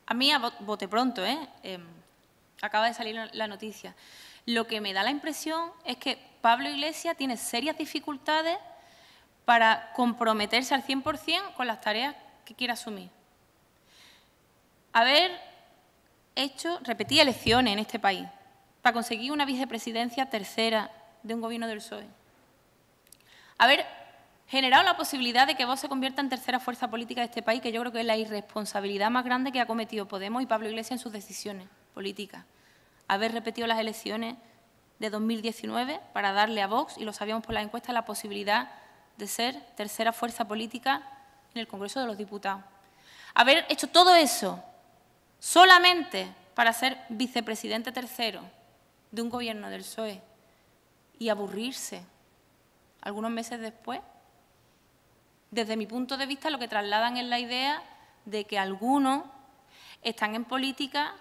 a mí, a bote pronto, acaba de salir la noticia, lo que me da la impresión es que Pablo Iglesias tiene serias dificultades para comprometerse al 100% con las tareas que quiere asumir. Haber repetidas elecciones en este país para conseguir una vicepresidencia tercera de un gobierno del PSOE. Haber generado la posibilidad de que Vox se convierta en tercera fuerza política de este país, que yo creo que es la irresponsabilidad más grande que ha cometido Podemos y Pablo Iglesias en sus decisiones políticas. Haber repetido las elecciones de 2019 para darle a Vox, y lo sabíamos por las encuestas, la posibilidad de ser tercera fuerza política en el Congreso de los Diputados. Haber hecho todo eso solamente para ser vicepresidente tercero de un gobierno del PSOE y aburrirse algunos meses después, desde mi punto de vista lo que trasladan es la idea de que algunos están en política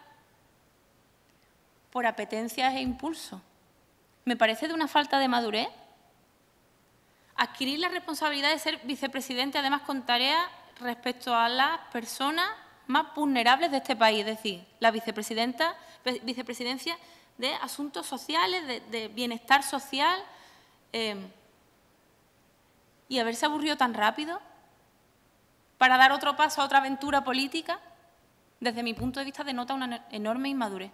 por apetencias e impulsos. Me parece de una falta de madurez adquirir la responsabilidad de ser vicepresidente, además con tareas respecto a las personas más vulnerables de este país, es decir, la vicepresidencia de asuntos sociales, de bienestar social, y haberse aburrido tan rápido para dar otro paso a otra aventura política, desde mi punto de vista denota una enorme inmadurez.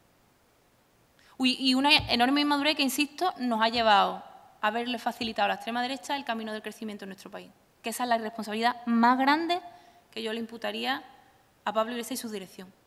Y una enorme inmadurez que, insisto, nos ha llevado a haberle facilitado a la extrema derecha el camino del crecimiento en nuestro país. Que esa es la irresponsabilidad más grande que yo le imputaría a Pablo Iglesias y su dirección.